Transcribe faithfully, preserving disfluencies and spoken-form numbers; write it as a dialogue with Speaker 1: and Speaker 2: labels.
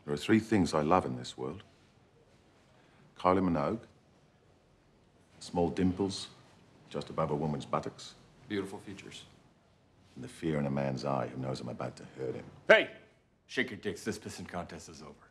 Speaker 1: There are three things I love in this world. Kylie Minogue, small dimples just above a woman's buttocks.
Speaker 2: Beautiful features.
Speaker 1: And the fear in a man's eye who knows I'm about to hurt him.
Speaker 2: Hey! Shake your dicks. This pissing contest is over.